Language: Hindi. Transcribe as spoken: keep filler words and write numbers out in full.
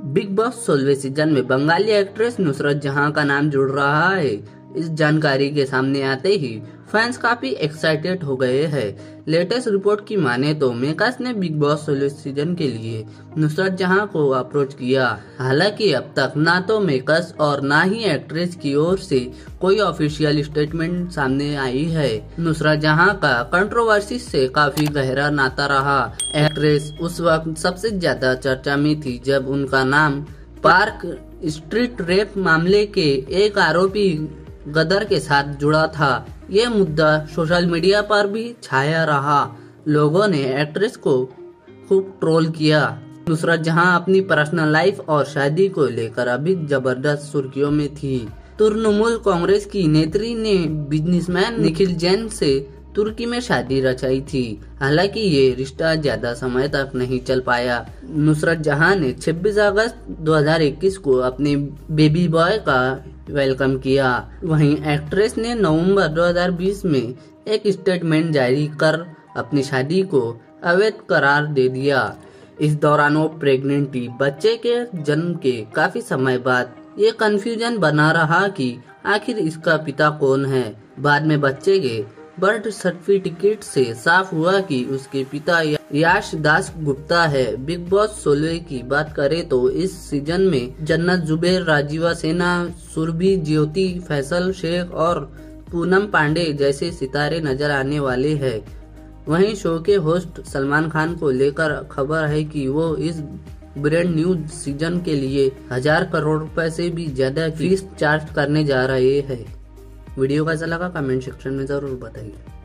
बिग बॉस सोलहवें सीजन में बंगाली एक्ट्रेस नुसरत जहां का नाम जुड़ रहा है। इस जानकारी के सामने आते ही फैंस काफी एक्साइटेड हो गए हैं। लेटेस्ट रिपोर्ट की माने तो मेकर्स ने बिग बॉस सोलहवें सीजन के लिए नुसरत जहां को अप्रोच किया। हालांकि अब तक ना तो मेकर्स और ना ही एक्ट्रेस की ओर से कोई ऑफिशियल स्टेटमेंट सामने आई है। नुसरत जहां का कंट्रोवर्सी से काफी गहरा नाता रहा। एक्ट्रेस उस वक्त सबसे ज्यादा चर्चा में थी जब उनका नाम पार्क स्ट्रीट रेप मामले के एक आरोपी गदर के साथ जुड़ा था। ये मुद्दा सोशल मीडिया पर भी छाया रहा। लोगों ने एक्ट्रेस को खूब ट्रोल किया। नुसरत जहां अपनी पर्सनल लाइफ और शादी को लेकर अभी जबरदस्त सुर्खियों में थी। तृणमूल कांग्रेस की नेत्री ने बिजनेसमैन निखिल जैन से तुर्की में शादी रचाई थी। हालांकि ये रिश्ता ज्यादा समय तक नहीं चल पाया। नुसरत जहां ने छब्बीस अगस्त दो हज़ार इक्कीस को अपने बेबी बॉय का वेलकम किया। वहीं एक्ट्रेस ने नवंबर दो हज़ार बीस में एक स्टेटमेंट जारी कर अपनी शादी को अवैध करार दे दिया। इस दौरान वो प्रेग्नेंट थी। बच्चे के जन्म के काफी समय बाद ये कंफ्यूजन बना रहा कि आखिर इसका पिता कौन है। बाद में बच्चे के बर्थ सर्टिफिकेट से साफ हुआ कि उसके पिता याश दास गुप्ता है। बिग बॉस सोलहवें की बात करें तो इस सीजन में जन्नत जुबैर, राजीवा सेना, सुरभि ज्योति, फैसल शेख और पूनम पांडे जैसे सितारे नजर आने वाले हैं। वहीं शो के होस्ट सलमान खान को लेकर खबर है कि वो इस ब्रांड न्यू सीजन के लिए हजार करोड़ रुपए से भी ज्यादा फीस चार्ज करने जा रहे हैं। वीडियो कैसा लगा कमेंट सेक्शन में जरूर बताइए।